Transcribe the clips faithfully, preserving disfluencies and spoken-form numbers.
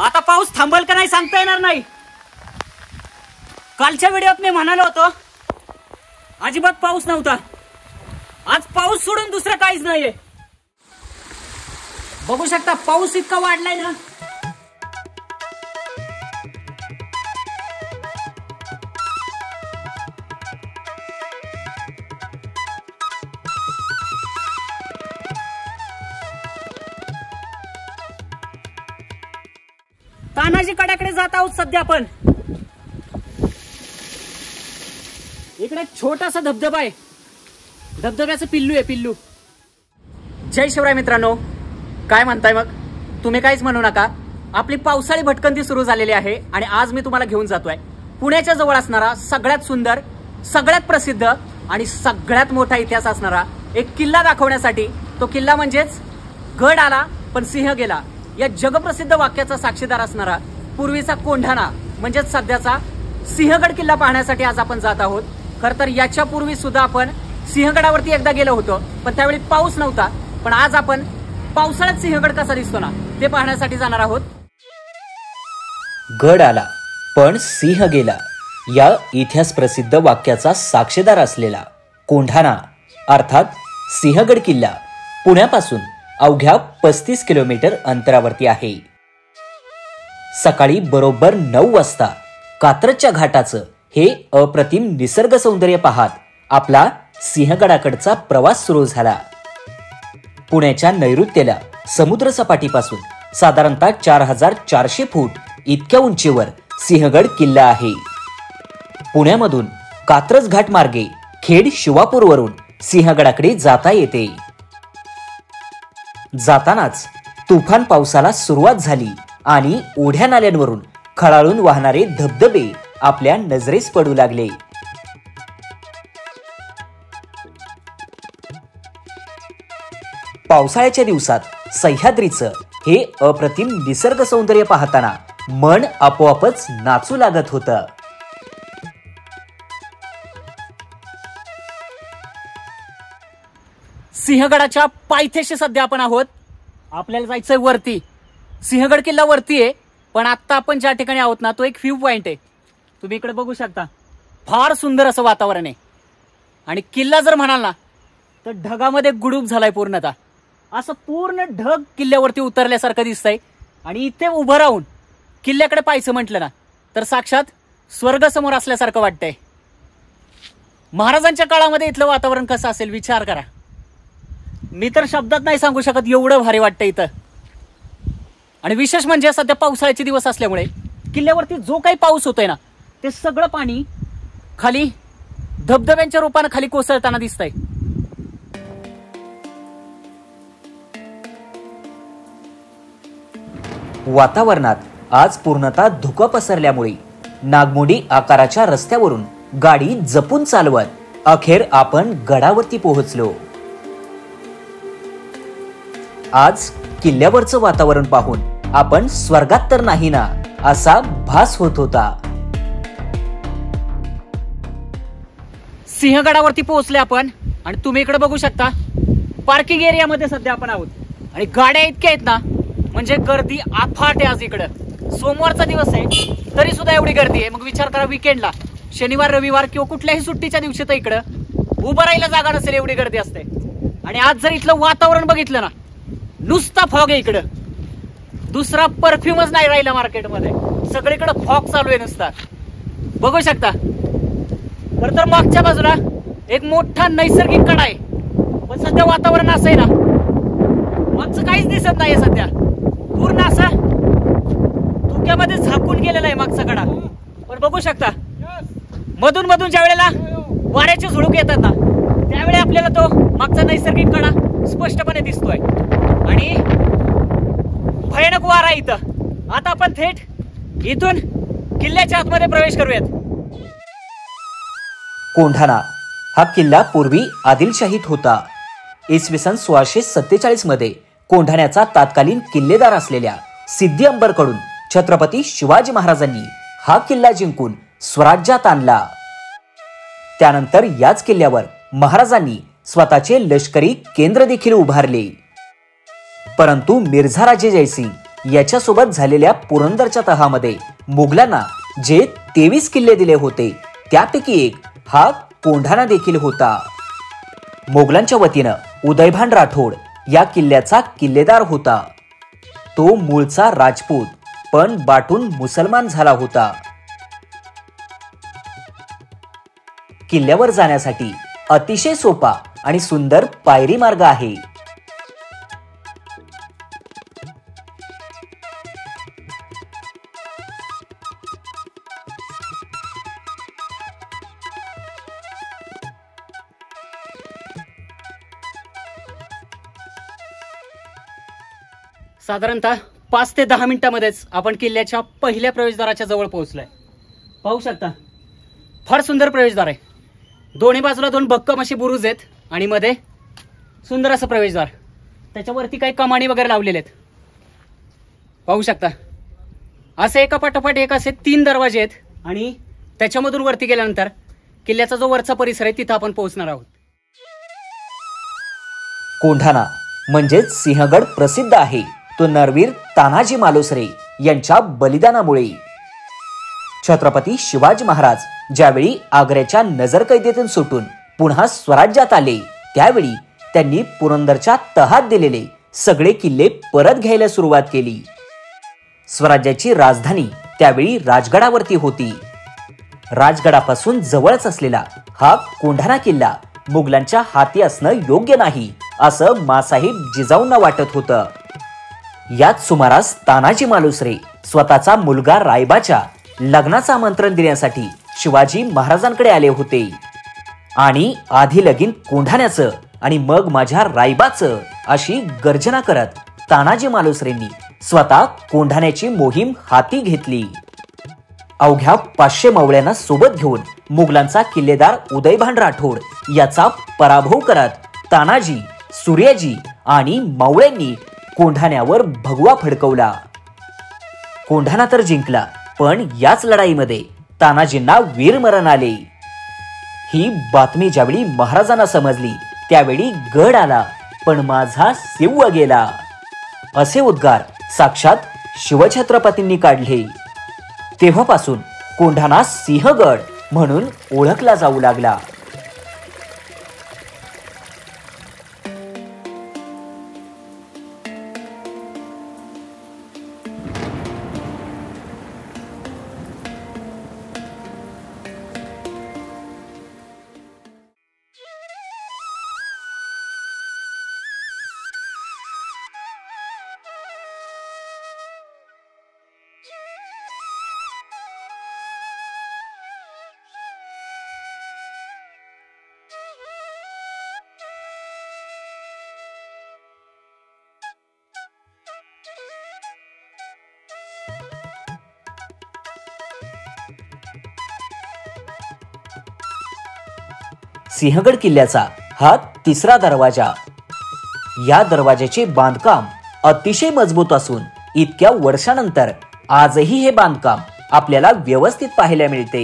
आता पाऊस थांबल का नाही सांगता येणार नाही। कालच्या व्हिडिओत मी म्हणालो होतो अजिबात पाऊस नव्हता, आज पाऊस सोडून दुसरं काहीच नाहीये। बघू शकता पाऊस इतका वाढलाय ना, तानाजी कड्याकडे जात आहोत सध्या आपण। इकडे छोटासा धबधबा आहे, धबधब्याचं पिल्लू आहे पिल्लू। जय शिवराय मित्रांनो, काय म्हणताय मग तुम्ही? काहीच म्हणू नका, आपली पावसाळी भटकंती सुरू झालेली आहे आणि आज मी तुम्हाला घेऊन जातोय पुण्याच्या जवळ असणारा सगळ्यात सुंदर, सगळ्यात प्रसिद्ध आणि सगळ्यात मोठा इतिहास असणारा एक किल्ला दाखवण्यासाठी। तो किल्ला म्हणजेच गड आला पण सिंह गेला या जगप्रसिद्ध वाक्याचा साक्षीदार असणारा पूर्वीचा कोंढाणा म्हणजेच सध्याचा सिंहगड किल्ला पाहण्यासाठी आज आपण जात आहोत। खर तर याच्या पूर्वी सुद्धा आपण सिंहगडावरती एकदा गेलो होतो, पण त्यावेळी पाऊस नव्हता। पण आज आपण पावसाळ्यात सिंहगड कसा दिसतो ना ते पाहण्यासाठी जाणार आहोत। गड आला पण सिंह गेला या इतिहास प्रसिद्ध वाक्याचा साक्षीदार असलेला कोंढाणा अर्थात सिंहगड किल्ला पुण्यापासून अवघ्या पस्तीस किलोमीटर अंतरावरती आहे। सकाळी बरोबर नऊ वाजता कात्रजच्या घाटाचं हे अप्रतिम निसर्ग सौंदर्य पाहत आपला सिंहगडाकडचा प्रवास सुरू झाला। पुण्याच्या नैऋत्येला समुद्र सपाटीपासून साधारणतः चार हजार चारशे फूट इतक्या उंचीवर सिंहगड किल्ला आहे। पुण्यामधून कात्रज घाट मार्गे खेड शिवापूरवरून सिंहगडाकडे जाता येते। जातानाच तुफान पावसाला सुरुवात झाली आणि ओढ्या नाल्यांवरून खळाळून वाहणारे धबधबे आपल्या नजरेस पडू लागले। पावसाळ्याच्या दिवसात सह्याद्रीचं हे अप्रतिम निसर्ग सौंदर्य पाहताना मन आपोआपच नाचू लागत होतं। सिंहगडाच्या पायथ्याशी सध्या आपण आहोत। आपल्याला जायचंय वरती, सिंहगड किल्ला वरती आहे, पण आता आपण ज्या ठिकाणी आहोत ना तो एक व्ह्यू पॉइंट आहे। तुम्ही इकडे बघू शकता, फार सुंदर असं वातावरण आहे आणि किल्ला जर म्हणाल ना तर ढगामध्ये गुडूप झालाय पूर्णतः। असं पूर्ण ढग किल्ल्यावरती उतरल्यासारखं दिसतंय आणि इथे उभं राहून किल्ल्याकडे पाहायचं म्हटलं ना तर साक्षात स्वर्ग समोर असल्यासारखं वाटतंय। महाराजांच्या काळामध्ये इथलं वातावरण कसं असेल विचार करा, मी तर शब्दात नाही सांगू शकत, एवढं भारी वाटतं इथं। आणि विशेष म्हणजे सध्या पावसाळ्याचे दिवस असल्यामुळे किल्ल्यावरती जो काही पाऊस होतोय ना ते सगळं पाणी खाली धबधब्यांच्या रूपानं खाली कोसळताना दिसतंय। वातावरणात आज पूर्णतः धुकं पसरल्यामुळे नागमोडी आकाराच्या रस्त्यावरून गाडी जपून चालवत अखेर आपण गडावरती पोहोचलो। आज किल्ल्यावरचं वातावरण पाहून आपण स्वर्गात तर नाही ना असा भास होत होता। सिंहगडावरती पोहोचले आपण आणि तुम्ही इकडे बघू शकता पार्किंग एरियामध्ये सध्या आपण आहोत आणि गाड्या इतक्या आहेत ना म्हणजे गर्दी अफाट आहे। आज इकडं सोमवारचा दिवस आहे तरी सुद्धा एवढी गर्दी आहे, मग विचार करा विकेंडला शनिवार रविवार किंवा कुठल्याही सुट्टीच्या दिवशी तर इकडं उभं राहायला जागा नसेल एवढी गर्दी असते। आणि आज जर इथलं वातावरण बघितलं ना नुसता फॉग आहे इकडं, दुसरा परफ्यूमच नाही राहिला मार्केटमध्ये, सगळीकडे फॉग चालू आहे नुसता। बघू शकता खरं तर मागच्या बाजूला एक मोठा नैसर्गिक कडा आहे, पण सध्या वातावरण असं आहे ना मागचं काहीच दिसत नाहीये सध्या, पूर्ण असा धुक्यामध्ये झाकून गेलेला आहे मागचा कडा। पण बघू शकता मधून मधून ज्या वेळेला वाऱ्याचे झुळूक येतात ना त्यावेळी आपल्याला तो मागचा नैसर्गिक कडा स्पष्टपणे दिसतोय आणि भयानक वारा आहे इथं। आता आपण थेट इथून किल्ल्याच्या आतमध्ये प्रवेश करूयात। कोंढाणा हा किल्ला पूर्वी आदिलशाहीत होता। इसवी सन सोळाशे सत्तेचाळीस मध्ये कोंढाण्याचा तत्कालीन किल्लेदार असलेल्या सिद्धी अंबरकडून छत्रपती शिवाजी महाराजांनी हा किल्ला जिंकून स्वराज्यात आणला। त्यानंतर याच किल्ल्यावर महाराजांनी स्वतःचे लष्करी केंद्र देखील उभारले। परंतु मिर्झा राजे जयसिंग याच्यासोबत झालेल्या पुरंदरच्या तहामध्ये मुघलांना जे तेवीस किल्ले दिले होते त्यापैकी एक हा कोंढाणा देखील होता. मोगलांच्या वतीनं उदयभान राठोड या किल्ल्याचा किल्लेदार होता. तो मूळचा राजपूत पण बाटून मुसलमान झाला होता. किल्ल्यावर जाण्यासाठी अतिशय सोपा आणि सुंदर पायरी मार्ग आहे. साधारणतः पाच ते दहा मिनिटांमध्येच आपण किल्ल्याच्या पहिल्या प्रवेशद्वाराच्या जवळ पोहोचलोय. पाहू शकता फार सुंदर प्रवेशद्वार आहे. दोन्ही बाजूला दोन भक्कम अशी बुरुज आहेत आणि मध्ये सुंदर असं प्रवेशद्वार. त्याच्यावरती काही कमानी वगैरे लावलेले आहेत. पाहू शकता असे एका पाठोपाठ एक असे तीन दरवाजे आहेत आणि त्याच्यामधून वरती गेल्यानंतर किल्ल्याचा जो वरचा परिसर आहे तिथं आपण पोहोचणार आहोत. कोंढाणा म्हणजेच सिंहगड प्रसिद्ध आहे तो नरवीर तानाजी मालुसरे यांच्या बलिदानामुळे. छत्रपती शिवाजी महाराज ज्यावेळी आग्र्याच्या नजरकैदेतून सुटून पुन्हा स्वराज्यात आले त्यावेळी त्यांनी पुरंदरच्या तहात दिलेले सगळे किल्ले परत घ्यायला सुरुवात केली. स्वराज्याची राजधानी त्यावेळी राजगडावरती होती. राजगडापासून जवळच असलेला हा कोंढाणा किल्ला मुघलांच्या हाती असणं योग्य नाही असं मासाहेब जिजाऊंना वाटत होतं. याच सुमारास तानाजी मालुसरे स्वतःचा मुलगा रायबाच्या लग्नाचं आमंत्रण देण्यासाठी शिवाजी महाराजांकडे आले होते आणि आधी लगीन कोंढाण्याचं आणि मग माझ्या रायबाचं अशी गर्जना करत तानाजी मालुसरेंनी स्वतः कोंढाण्याची मोहीम हाती घेतली. अवघ्या पाचशे मावळ्यांना सोबत घेऊन मुघलांचा किल्लेदार उदयभान राठोड याचा पराभव करत तानाजी, सूर्याजी आणि मावळ्यांनी कोंढाण्यावर भगवा फडकवला. कोंढाणा तर जिंकला पण याच लढाईमध्ये तानाजींना वीरमरण आले. ही बातमी ज्यावेळी महाराजांना समजली त्यावेळी गड आला पण माझा सिंह गेला असे उद्गार साक्षात शिवछत्रपतींनी काढले. तेव्हापासून कोंढाणा सिंहगड म्हणून ओळखला जाऊ लागला. सिंहगड किल्ल्याचा हा तिसरा दरवाजा. या दरवाजाचे बांधकाम अतिशय मजबूत असून इतक्या वर्षानंतर आजही हे बांधकाम आपल्याला व्यवस्थित पाहायला मिळते.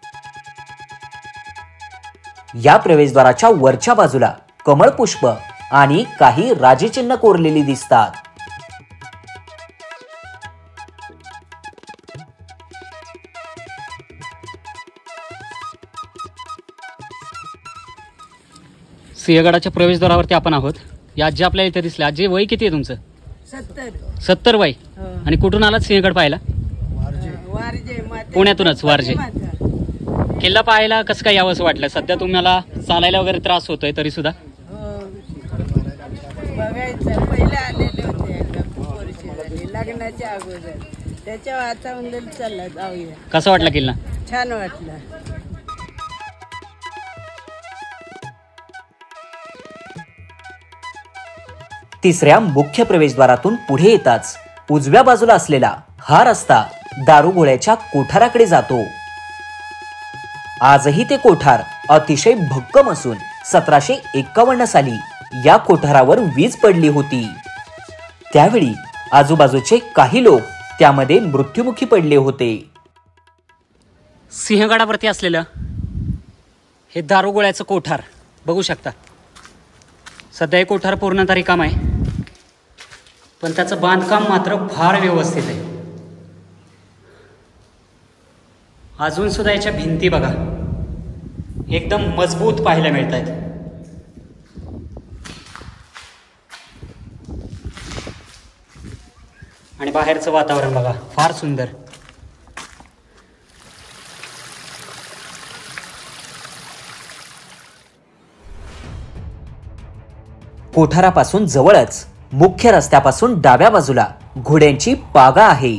या प्रवेशद्वाराच्या वरच्या बाजूला कमळ पुष्प आणि काही राजचिन्ह कोरलेली दिसतात. सिंहगडाच्या प्रवेशद्वारावरती आपण आहोत. या आजी आपल्याला इथे दिसल्या. आजी वय किती आहे तुमचं? सत्तर. सत्तर वय. हो. आणि कुठून आलात सिंहगड पाहायला? वारजे माते- पुण्यातूनच वारजे. माता. किल्ला पाहायला कसं काय यावंसं वाटलं? सध्या तुम्हाला चालायला वगैरे त्रास होतोय तरी सुद्धा हो. बघायचं पहिले आलेले होते एकदा खूप वर्ष झाली लग्नाच्या अगोदर. त्याच्या आता म्हणलं चला जाऊया. कसं वाटलं किल्ला? छान वाटलं. तिसऱ्या मुख्य प्रवेशद्वारातून पुढे येताच उजव्या बाजूला असलेला हा रस्ता दारुगोळ्याच्या कोठाराकडे जातो. आजही ते कोठार अतिशय भक्कम असून सतराशे एक्कावन्न साली या कोठारावर वीज पडली होती. त्यावेळी आजूबाजूचे काही लोक त्यामध्ये मृत्युमुखी पडले होते. सिंहगडावरती असलेलं हे दारुगोळ्याचं कोठार बघू शकता. सध्या हे कोठार पूर्णतः रिकाम आहे. पण त्याचं बांधकाम मात्र फार व्यवस्थित आहे. अजून सुद्धा याच्या भिंती बघा एकदम मजबूत पाहायला मिळत आहेत. आणि बाहेरचं वातावरण बघा फार सुंदर. कोठारापासून जवळच मुख्य रस्त्यापासून डाव्या बाजूला घोड्यांची पागा आहे.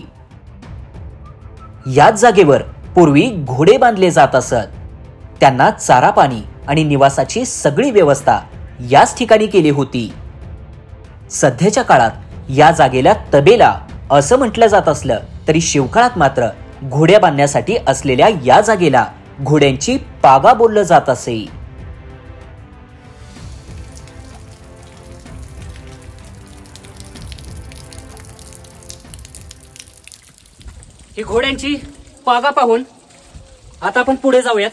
याच जागेवर पूर्वी घोडे बांधले जात असत. त्यांना चारा पाणी आणि निवासाची सगळी व्यवस्था याच ठिकाणी केली होती. सध्याच्या काळात या जागेला तबेला असं म्हटलं जात असलं तरी शिवकाळात मात्र घोड्या बांधण्यासाठी असलेल्या या जागेला घोड्यांची पागा बोललं जात असे. ही घोड्यांची पागा पाहून आता आपण पुढे जाऊयात.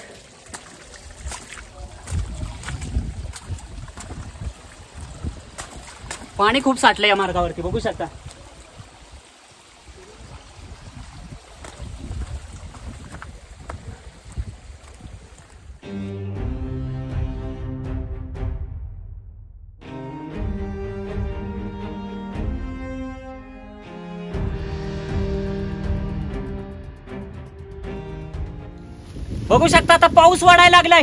पाणी खूप साठलंय या मार्गावरती बघू शकता. बघू शकता आता पाऊस वाढायला लागलाय.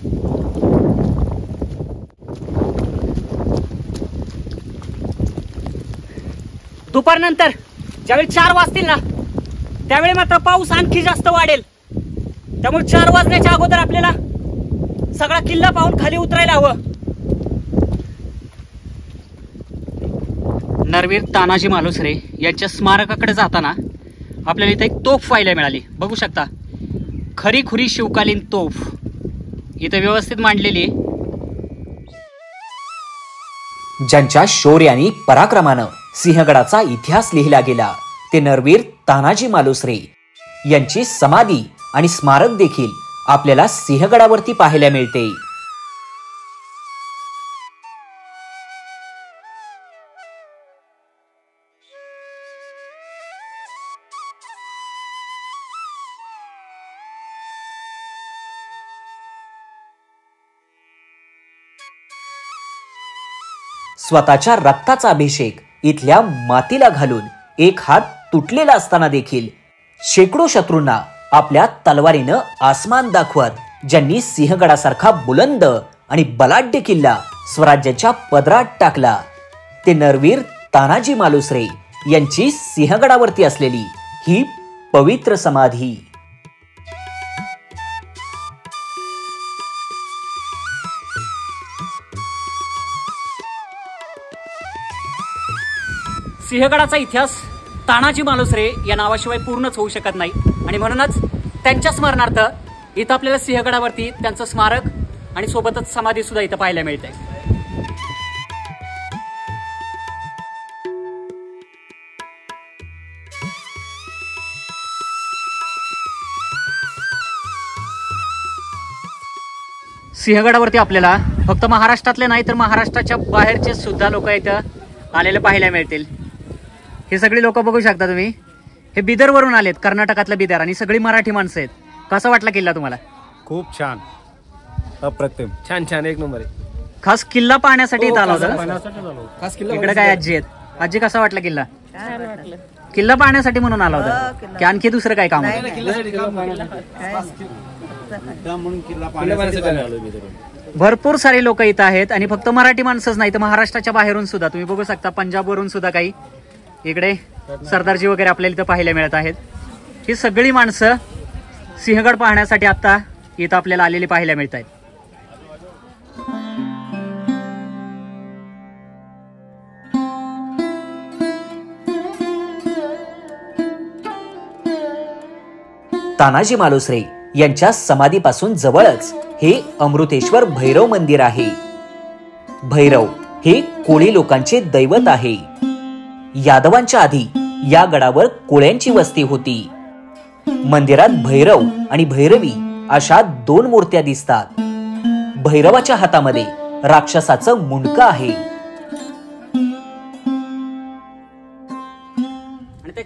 दुपारनंतर ज्यावेळी चार वाजतील ना त्यावेळी मात्र पाऊस आणखी जास्त वाढेल. त्यामुळे चार वाजण्याच्या अगोदर आपल्याला सगळा किल्ला पाहून खाली उतरायला हवं. नरवीर तानाजी मालुसरे यांच्या स्मारकाकडे जाताना आपल्याला इथे एक तोफ पाहायला मिळाली. बघू शकता खरी खुरी शिवकालीन तोफ इथे व्यवस्थित मांडलेली. ज्यांच्या शौर्य आणि पराक्रमानं सिंहगडाचा इतिहास लिहिला गेला ते नरवीर तानाजी मालुसरे यांची समाधी आणि स्मारक देखील आपल्याला सिंहगडावरती पाहायला मिळते. स्वतःच्या रक्ताचा अभिषेक इथल्या मातीला घालून एक हात तुटलेला असताना देखील शेकडो शत्रूंना आपल्या तलवारीनं आसमान दाखवत ज्यांनी सिंहगडासारखा बुलंद आणि बलाढ्य किल्ला स्वराज्याच्या पदरात टाकला ते नरवीर तानाजी मालुसरे यांची सिंहगडावरती असलेली ही पवित्र समाधी. सिंहगडाचा इतिहास तानाजी मालुसरे या नावाशिवाय पूर्णच होऊ शकत नाही आणि म्हणूनच त्यांच्या स्मरणार्थ इथं आपल्याला सिंहगडावरती त्यांचं स्मारक आणि सोबतच समाधी सुद्धा इथं पाहायला मिळते. सिंहगडावरती आपल्याला फक्त महाराष्ट्रातले नाही तर महाराष्ट्राच्या बाहेरचे सुद्धा लोक इथं आलेले पाहायला मिळतील. हे सगळी लोक बघू शकता तुम्ही. हे बिदरवरून आलेत, कर्नाटकातलं बिदर, आणि सगळी मराठी माणसं आहेत. कसा वाटला किल्ला तुम्हाला? खूप छान, अप्रतिम, छान छान, एक नंबर आहे. खास किल्ला पाहण्यासाठी इथं आला होता. इकडे काय आजी आहेत. आजी कसा वाटला किल्ला? किल्ला पाहण्यासाठी म्हणून आला होता की आणखी दुसरं काय काम होतं? भरपूर सारे लोक इथं आहेत आणि फक्त मराठी माणसंच नाही तर महाराष्ट्राच्या बाहेरून सुद्धा तुम्ही बघू शकता. पंजाबवरून सुद्धा काही इकडे सरदारजी वगैरे आपल्याला इथं पाहायला मिळत आहेत. ही सगळी माणसं सिंहगड पाहण्यासाठी आता इथं आपल्याला आलेली पाहायला मिळत आहेत. तानाजी मालुसरे यांच्या समाधीपासून जवळच हे अमृतेश्वर भैरव मंदिर आहे. भैरव हे कोळी लोकांचे दैवत आहे. यादवांच्या आधी या गडावर कोळ्यांची वस्ती होती. मंदिरात भैरव आणि भैरवी अशा दोन मूर्त्या दिसतात. भैरवाच्या हातामध्ये राक्षसाचं मुंडकं आहे.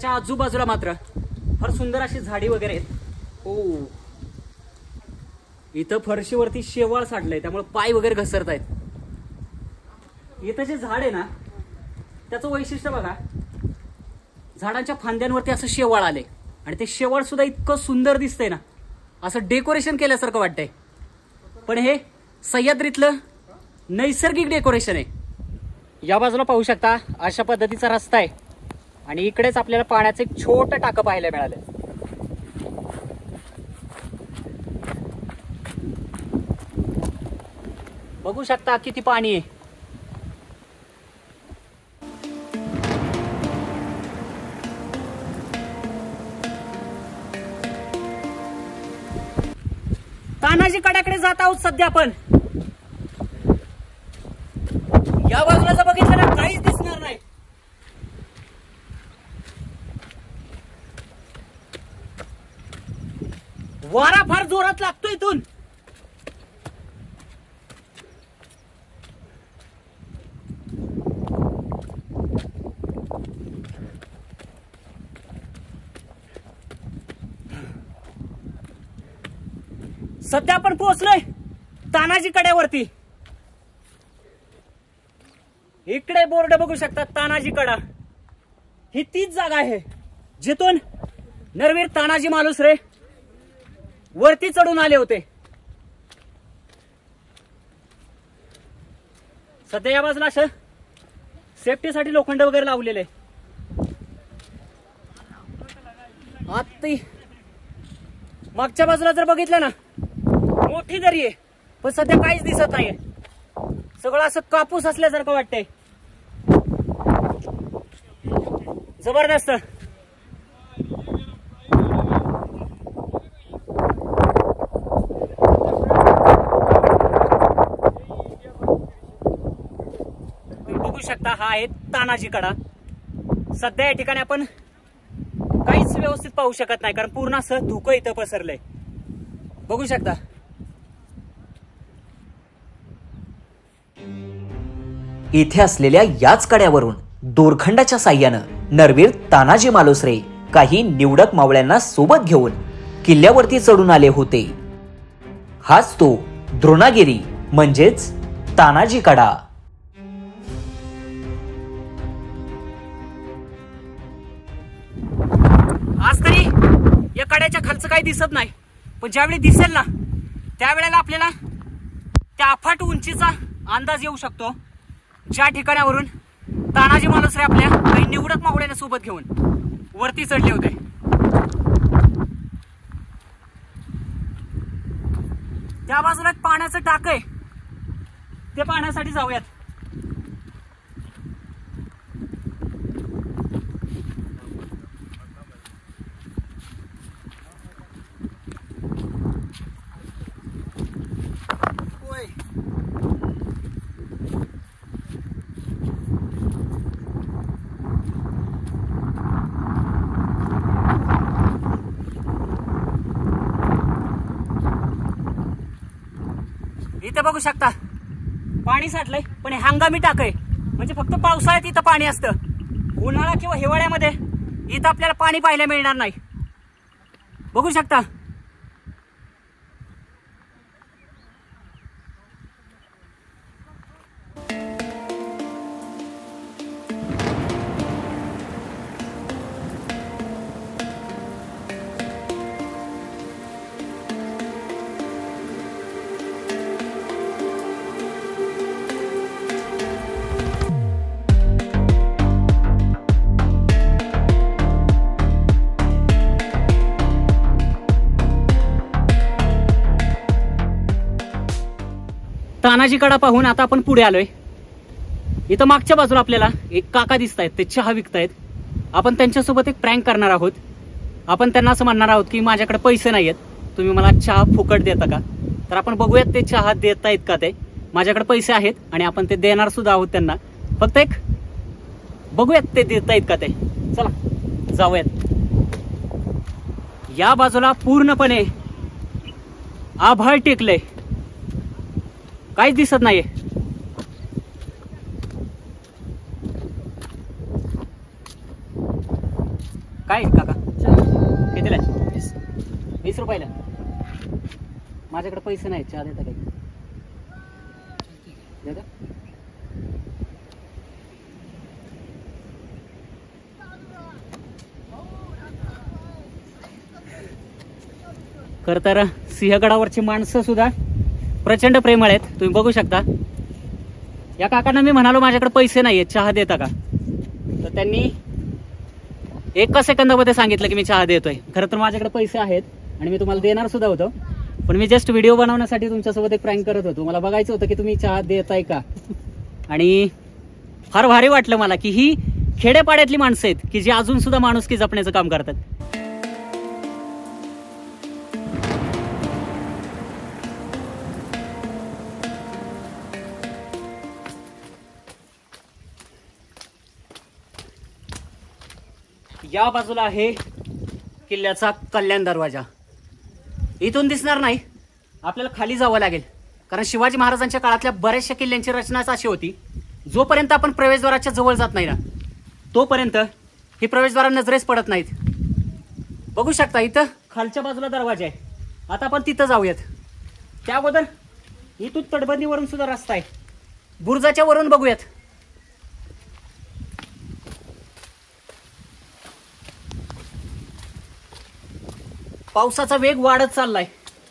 त्याच्या आजूबाजूला मात्र फार सुंदर अशी झाडी वगैरे आहेत. हो, इथं फरशीवरती शेवाळ साठलंय, त्यामुळे पाय वगैरे घसरत आहेत. इथं जे झाड आहे ना, त्याचं वैशिष्ट्य बघा, झाडांच्या फांद्यांवरती असं शेवाळ आले आणि ते शेवाळ सुद्धा इतकं सुंदर दिसतंय ना, असं डेकोरेशन केल्यासारखं वाटतंय. पण हे सह्याद्रीतलं नैसर्गिक डेकोरेशन आहे. या बाजूला पाहू शकता अशा पद्धतीचा रस्ता आहे आणि इकडेच आपल्याला पाण्याचं एक छोटं टाकं पाहायला मिळालं. बघू शकता किती पाणी आहे. तानाजी कड्याकडे जात आहोत सध्या आपण. या बाजूला जर बघितलं ना, काहीच दिसणार नाही. वारा फार जोरात लागतो इथून. सध्या आपण पोहोचलोय तानाजी कड्यावरती. इकडे बोर्ड बघू शकता, तानाजी कडा. ही तीच जागा आहे जिथून नरवीर तानाजी मालुसरे वरती चढून आले होते. सध्या या बाजूला असं सेफ्टीसाठी लोखंड वगैरे लावलेले. आत्ती मागच्या बाजूला जर बघितलं ना, मोठी दरी आहे, पण सध्या काहीच दिसत नाहीये. सगळं असं कापूस असल्यासारखं वाटतंय. जबरदस्त. बघू शकता हा आहे तानाजी कडा. सध्या या ठिकाणी आपण काहीच व्यवस्थित पाहू शकत नाही, कारण पूर्ण असं धुकं इथं पसरलंय. बघू शकता. इथे असलेल्या याच कड्यावरून दोरखंडाच्या साह्यानं नरवीर तानाजी मालुसरे काही निवडक मावळ्यांना सोबत घेऊन किल्ल्यावरती चढून आले होते. हाच तो द्रोणागिरी म्हणजेच तानाजी कडा. आज तरी या कड्याच्या खालचं काही दिसत नाही, पण ज्यावेळी दिसेल ना, त्यावेळेला आपल्याला त्या अफाट उंचीचा अंदाज येऊ शकतो, ज्या ठिकाणावरून तानाजी मालुसरे आपल्या काही निवडक मावळ्यांना सोबत घेऊन वरती चढले होते. त्या बाजूला एक पाण्याचं टाक आहे, ते पाण्यासाठी जाऊयात. इथे बघू शकता पाणी साठलंय, पण हे हंगामी टाक आहे, म्हणजे फक्त पावसाळ्यात इथं पाणी असतं. उन्हाळा किंवा हिवाळ्यामध्ये इथं आपल्याला पाणी पाहायला मिळणार नाही. बघू शकता. तानाजी कडा पाहून आता आपण पुढे आलोय. इथं मागच्या बाजूला आपल्याला एक काका दिसत आहेत, ते चहा विकतायत. आपण त्यांच्यासोबत एक प्रँक करणार आहोत. आपण त्यांना असं म्हणणार आहोत की माझ्याकडे पैसे नाहीयेत, तुम्ही मला चहा फुकट देता का? तर आपण बघूयात ते चहा देत आहेत का ते. माझ्याकडे पैसे आहेत आणि आपण ते देणार सुद्धा आहोत त्यांना. फक्त एक बघूयात ते देत आहेत का ते. चला जाऊयात. या बाजूला पूर्णपणे आभाळ टेकलंय, काहीच दिसत नाहीये. पैसे नाही, चहा देता काही देता? खर तर सिंहगडावरची माणसं सुद्धा प्रचंड प्रेमळ आहेत, तुम्ही बघू शकता. या काकांना मी म्हणालो माझ्याकडे पैसे नाहीये, चहा देता का? तर त्यांनी एका सेकंदामध्ये सांगितलं की मी चहा देतोय. खरं तर माझ्याकडे पैसे आहेत आणि मी तुम्हाला देणार सुद्धा होतो, पण मी जस्ट व्हिडिओ बनवण्यासाठी तुमच्यासोबत एक प्रँक करत होतो. मला बघायचं होतं की तुम्ही चहा देताय का. आणि फार भारी वाटलं मला की ही खेडेपाड्यातली माणसं आहेत की जी अजून सुद्धा माणुसकी जपण्याचं काम करतात. या बाजूला आहे किल्ल्याचा कल्याण दरवाजा. इथून दिसणार नाही, आपल्याला खाली जावं लागेल, कारण शिवाजी महाराजांच्या काळातल्या बऱ्याचशा किल्ल्यांची रचनाच अशी होती, जोपर्यंत आपण प्रवेशद्वाराच्या जवळ जात नाही ना तोपर्यंत ही प्रवेशद्वार नजरेस पडत नाहीत. बघू शकता इथं खालच्या बाजूला दरवाजा आहे. आता आपण तिथं जाऊयात. त्या अगोदर इथून तटबंदीवरून सुद्धा रस्ता आहे, बुरुजाच्या वरून बघूयात. पावसाचा वेग वाढत चाललाय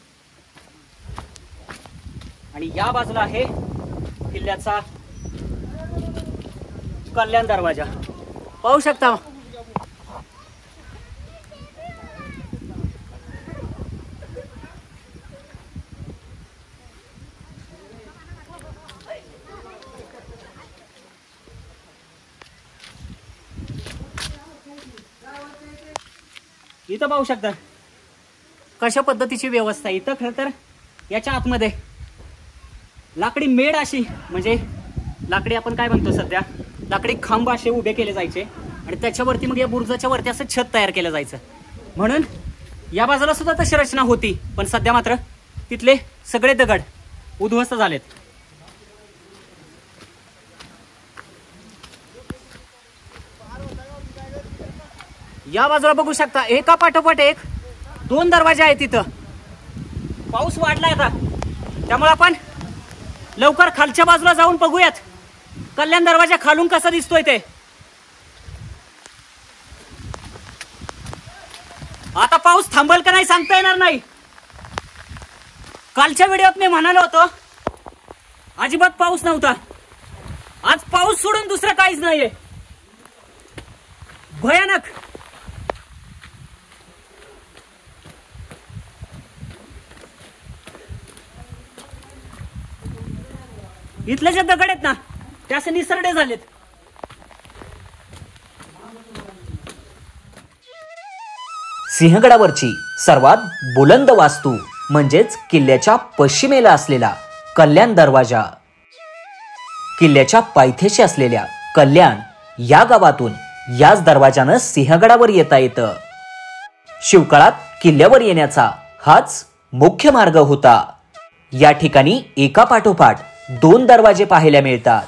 आणि या बाजूला आहे किल्ल्याचा कल्याण दरवाजा. पाहू शकता इथं, पाहू शकता कशा पद्धतीची व्यवस्था आहे इथं. खरं तर याच्या आतमध्ये लाकडी मेड अशी, म्हणजे लाकडी आपण काय म्हणतो सध्या, लाकडी खांब असे उभे केले जायचे आणि त्याच्यावरती मग या बुरुजाच्या वरती असं छत तयार केलं जायचं. म्हणून या बाजूला सुद्धा तशी रचना होती, पण सध्या मात्र तिथले सगळे दगड उद्ध्वस्त झालेत. या बाजूला बघू शकता एका पाठोपाठ एक दोन दरवाजे आहेत तिथं. पाऊस वाढलाय आता, त्यामुळे आपण लवकर खालच्या बाजूला जाऊन बघूयात कल्याण दरवाजा खालून कसा दिसतोय ते. आता पाऊस थांबल का नाही सांगता येणार नाही. कालच्या व्हिडिओत मी म्हणालो होतो अजिबात पाऊस नव्हता. आज पाऊस सोडून दुसरं काहीच नाहीये, भयानक. इथले जे दगड आहेत ना ते असे निसरडे झालेत. सिंहगडावरची सर्वात बुलंद वास्तू म्हणजेच किल्ल्याच्या पश्चिमेला असलेला कल्याण दरवाजा. किल्ल्याच्या पायथ्याशी असलेल्या कल्याण या गावातून याच दरवाजानं सिंहगडावर येता येतं. शिवकाळात किल्ल्यावर येण्याचा हाच मुख्य मार्ग होता. या ठिकाणी एका पाठोपाठ दोन दरवाजे पाहायला मिळतात.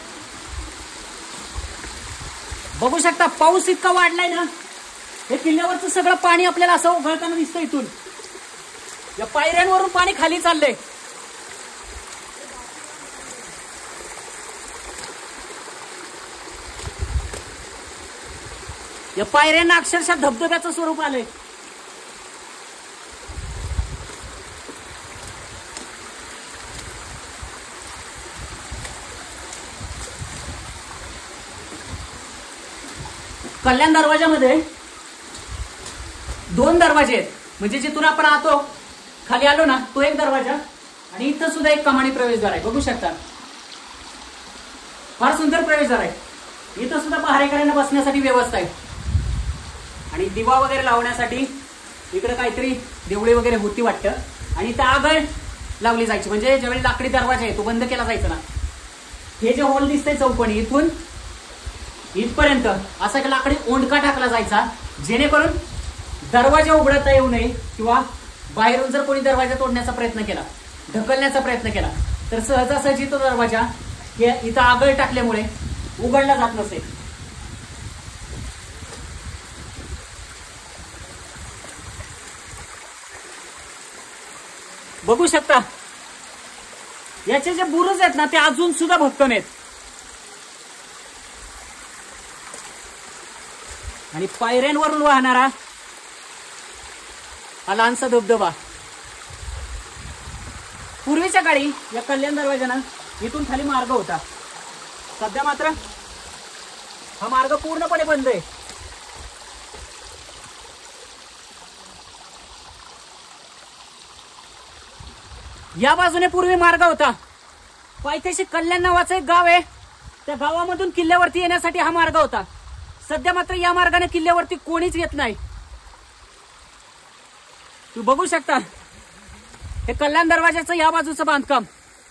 बघू शकता पाऊस इतका वाढलाय ना, हे किल्ल्यावरचं सगळं पाणी आपल्याला असं उघडताना दिसतं. इथून या पायऱ्यांवरून पाणी खाली चाललंय. या पायऱ्यांना अक्षरशः धबधब्याचं स्वरूप आलंय. कल्याण दरवाजामध्ये दोन दरवाजे आहेत, म्हणजे जिथून आपण आतो खाली आलो ना तो एक दरवाजा आणि इथं सुद्धा एक कमानी प्रवेशद्वार आहे. बघू शकता फार सुंदर प्रवेशद्वार आहे. इथं सुद्धा पहारेकऱ्यांना बसण्यासाठी व्यवस्था आहे आणि दिवा वगैरे लावण्यासाठी इकडे काहीतरी देवळी वगैरे होती वाटतं. आणि इथं आगळ लावली जायची, म्हणजे ज्यावेळी लाकडी दरवाजा आहे तो बंद केला जायचा ना, हे जे हॉल दिसतंय चौकोनी इथून इथपर्यंत असा एक लाकडी ओंडका टाकला जायचा, जेणेकरून दरवाजा उघडता येऊ नये किंवा बाहेरून जर कोणी दरवाजा तोडण्याचा प्रयत्न केला, ढकलण्याचा प्रयत्न केला तर सहजासहजी तो दरवाजा इथं आगळ टाकल्यामुळे उघडला जात नसे. बघू शकता याचे जे बुरुज आहेत ना ते अजून सुद्धा भक्कम आहेत. आणि पायऱ्यांवरून वाहणारा हा लहानसा धबधबा. पूर्वीच्या काळी या कल्याण दरवाजाना इथून खाली मार्ग होता. सध्या मात्र हा मार्ग पूर्णपणे बंद आहे. या बाजूने पूर्वी मार्ग होता. पायथ्याशी कल्याण नावाचं एक गाव आहे. त्या गावामधून किल्ल्यावरती येण्यासाठी हा मार्ग होता. सध्या मात्र या मार्गाने किल्ल्यावरती कोणीच येत नाही. तू बघू शकता हे कल्याण दरवाजाचं या बाजूचं बांधकाम.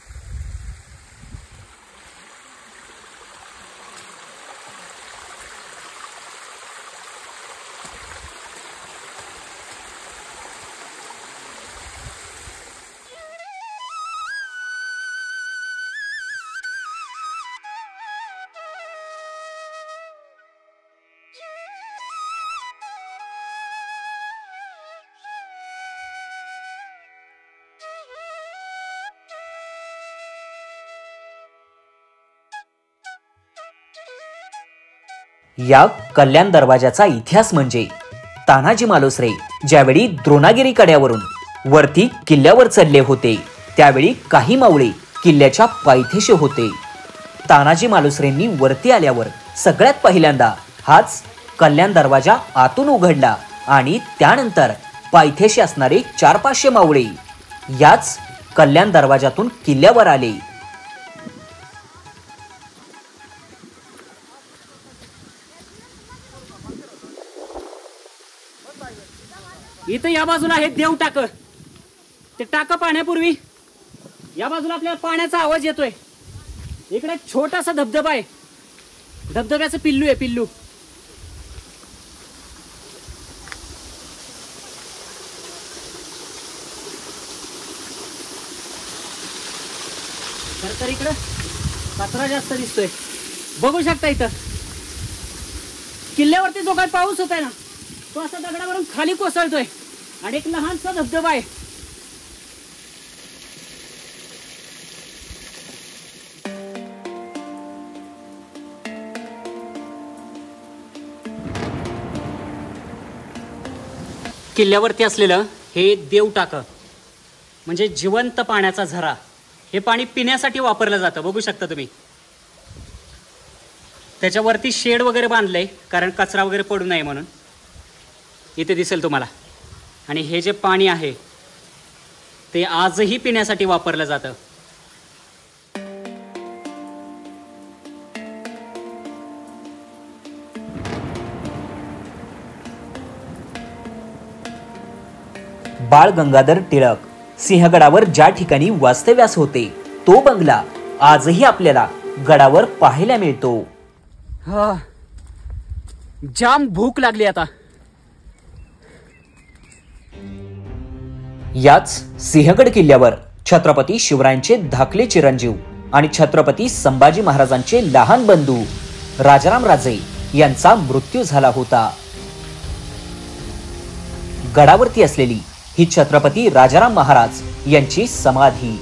या कल्याण दरवाजाचा इतिहास म्हणजे तानाजी मालुसरे ज्यावेळी द्रोणागिरी कड्यावरून वरती किल्ल्यावर चढले होते त्यावेळी काही मावळे किल्ल्याच्या पायथ्याशी होते. तानाजी मालुसरेंनी वरती आल्यावर सगळ्यात पहिल्यांदा हाच कल्याण दरवाजा आतून उघडला आणि त्यानंतर पायथ्याशी असणारे चार पाचशे मावळे याच कल्याण दरवाजातून किल्ल्यावर आले. इथं या बाजूला आहे देव टाक. ते टाक पाहण्यापूर्वी या बाजूला आपल्याला पाण्याचा आवाज येतोय. इकडे एक छोटासा धबधबा आहे. धबधब्याचं पिल्लू आहे पिल्लू. तर तर इकडं कचरा जास्त दिसतोय. बघू शकता इथं किल्ल्यावरती जो काही पाऊस होतोय ना तो असा दगडावरून खाली कोसळतोय आणि एक लहानसा धबधबा आहे. किल्ल्यावरती असलेलं हे देव टाक म्हणजे जिवंत पाण्याचा झरा. हे पाणी पिण्यासाठी वापरलं जातं. बघू शकता तुम्ही त्याच्यावरती शेड वगैरे बांधलंय कारण कचरा वगैरे पडू नये म्हणून. इथे दिसेल तुम्हाला. आणि हे जे पाणी आहे ते आजही पिण्यासाठी वापरलं जातं. बाळ गंगाधर टिळक सिंहगडावर ज्या ठिकाणी वास्तव्यास होते तो बंगला आजही आपल्याला गडावर पाहायला मिळतो. हा जाम भूक लागली आता. याच सिंहगड किल्ल्यावर छत्रपती शिवरायांचे धाकले चिरंजीव आणि छत्रपती संभाजी महाराजांचे लहान बंधू राजाराम राजे यांचा मृत्यू झाला होता. गडावरती असलेली ही छत्रपती राजाराम महाराज यांची समाधी.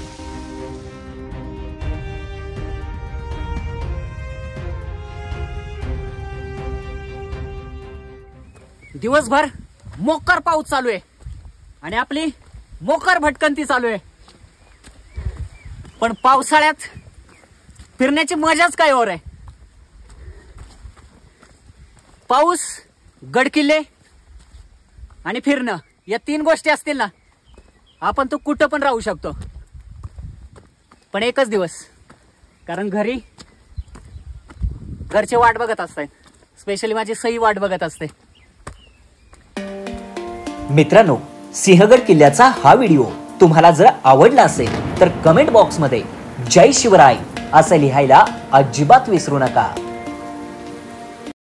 दिवसभर मोकार पाऊस चालू आहे आणि आपली मोकार भटकंती चालू आहे. पण पावसाळ्यात फिरण्याची मजाच काय और आहे. पाऊस, गडकिल्ले आणि फिरणं या तीन गोष्टी असतील ना आपण तो कुठं पण राहू शकतो. पण एकच दिवस, कारण घरी घरचे वाट बघत असतात. स्पेशली माझी सई वाट बघत असते. मित्रांनो, सिंहगड किल्ल्याचा हा व्हिडिओ तुम्हाला जर आवडला असेल तर कमेंट बॉक्समध्ये जय शिवराय असं लिहायला अजिबात विसरू नका.